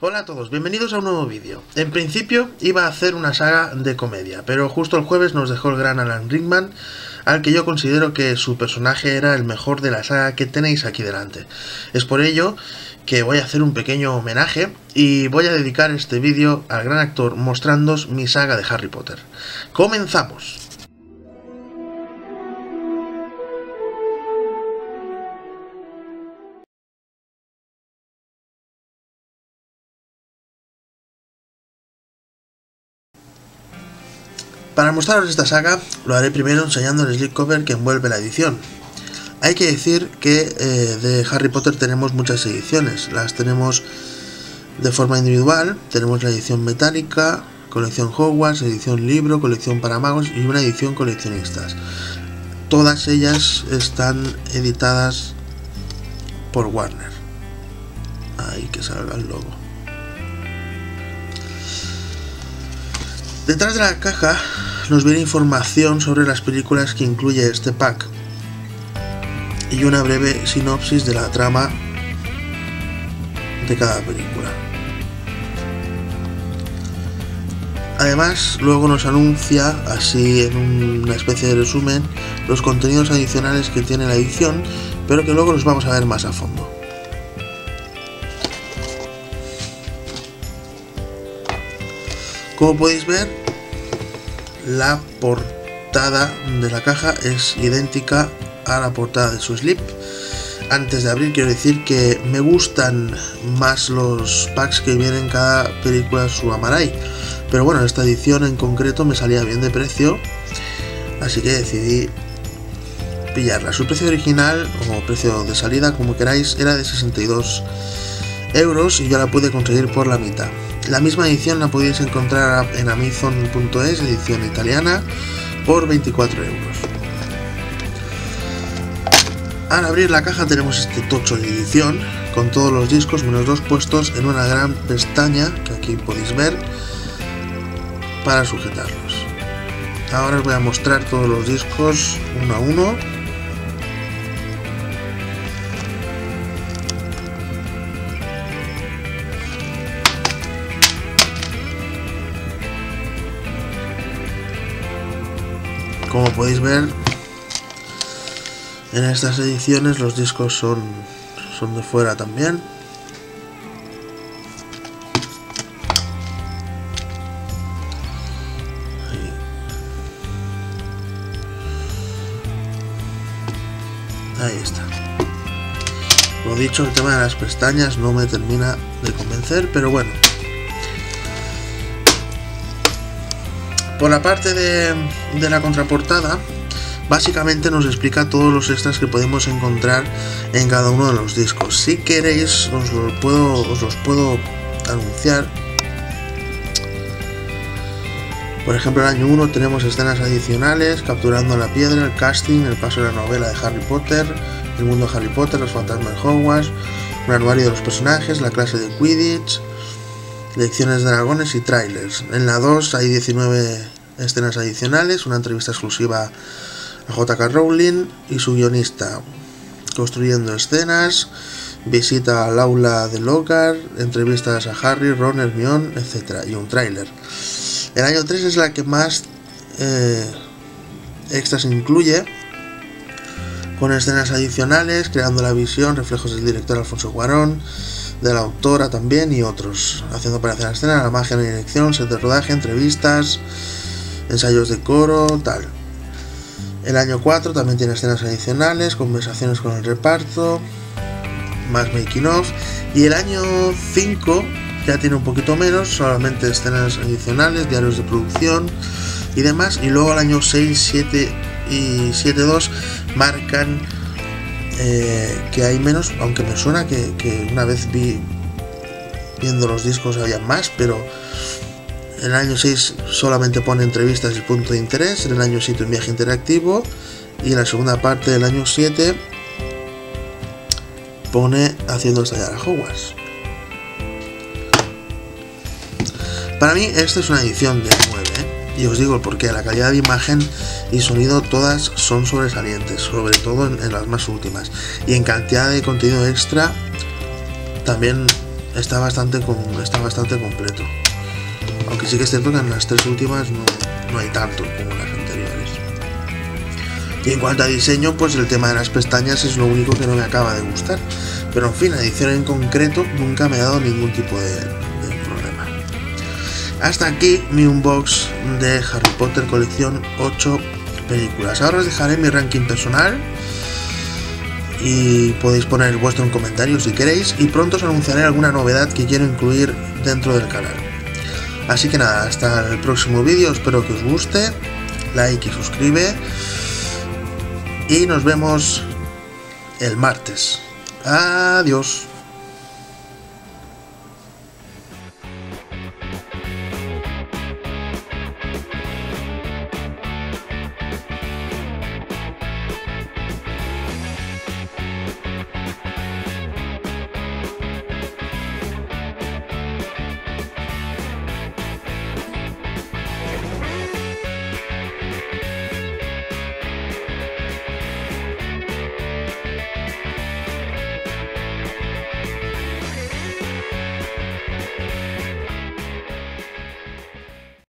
Hola a todos, bienvenidos a un nuevo vídeo. En principio iba a hacer una saga de comedia, pero justo el jueves nos dejó el gran Alan Rickman, al que yo considero que su personaje era el mejor de la saga que tenéis aquí delante. Es por ello que voy a hacer un pequeño homenaje y voy a dedicar este vídeo al gran actor mostrándoos mi saga de Harry Potter. ¡Comenzamos! Para mostraros esta saga, lo haré primero enseñando el slipcover que envuelve la edición. Hay que decir que de Harry Potter tenemos muchas ediciones. Las tenemos de forma individual, tenemos la edición metálica, colección Hogwarts, edición libro, colección para magos y una edición coleccionistas. Todas ellas están editadas por Warner. Ahí que salga el logo. Detrás de la caja nos viene información sobre las películas que incluye este pack y una breve sinopsis de la trama de cada película. Además, luego nos anuncia, así en una especie de resumen, los contenidos adicionales que tiene la edición, pero que luego los vamos a ver más a fondo. Como podéis ver, la portada de la caja es idéntica a la portada de su slip. Antes de abrir quiero decir que me gustan más los packs que vienen cada película su Amaray, pero bueno, esta edición en concreto me salía bien de precio, así que decidí pillarla. Su precio original o precio de salida, como queráis, era de 62 € y yo la pude conseguir por la mitad. La misma edición la podéis encontrar en Amazon.es, edición italiana, por 24 €. Al abrir la caja tenemos este tocho de edición, con todos los discos menos dos puestos en una gran pestaña, que aquí podéis ver, para sujetarlos. Ahora os voy a mostrar todos los discos uno a uno. Como podéis ver, en estas ediciones los discos son de fuera también. Ahí está. Lo dicho, el tema de las pestañas no me termina de convencer, pero bueno. Por la parte de la contraportada, básicamente nos explica todos los extras que podemos encontrar en cada uno de los discos. Si queréis, os los puedo anunciar. Por ejemplo, en el año 1 tenemos escenas adicionales, capturando la piedra, el casting, el paso de la novela de Harry Potter, el mundo de Harry Potter, los fantasmas de Hogwarts, un anuario de los personajes, la clase de Quidditch, lecciones de dragones y trailers. En la 2 hay 19 escenas adicionales, una entrevista exclusiva a J.K. Rowling y su guionista, construyendo escenas, visita al aula del hogar, entrevistas a Harry, Ron, Hermione, etc. y un tráiler. El año 3 es la que más extras incluye, con escenas adicionales, creando la visión, reflejos del director Alfonso Cuarón, de la autora también y otros, haciendo aparecer la escena, la magia en la dirección, set de rodaje, entrevistas, ensayos de coro, tal. El año 4 también tiene escenas adicionales, conversaciones con el reparto, más making of, y el año 5 ya tiene un poquito menos, solamente escenas adicionales, diarios de producción y demás, y luego el año 6, 7 y 7.2 marcan que hay menos, aunque me suena que una vez viendo los discos había más, pero en el año 6 solamente pone entrevistas y punto de interés, en el año 7 un viaje interactivo y en la segunda parte del año 7 pone haciendo estallar a Hogwarts. Para mí esta es una edición de 9, y os digo el porqué. La calidad de imagen y sonido todas son sobresalientes, sobre todo en las más últimas, y en cantidad de contenido extra también está bastante completo. Aunque sí que es cierto que en las 3 últimas no hay tanto como las anteriores. Y en cuanto a diseño, pues el tema de las pestañas es lo único que no me acaba de gustar. Pero en fin, la edición en concreto nunca me ha dado ningún tipo de problema. Hasta aquí mi unbox de Harry Potter colección 8 películas. Ahora os dejaré mi ranking personal y podéis poner vuestro en comentarios si queréis, y pronto os anunciaré alguna novedad que quiero incluir dentro del canal. Así que nada, hasta el próximo vídeo, espero que os guste, like y suscribe, y nos vemos el martes. Adiós.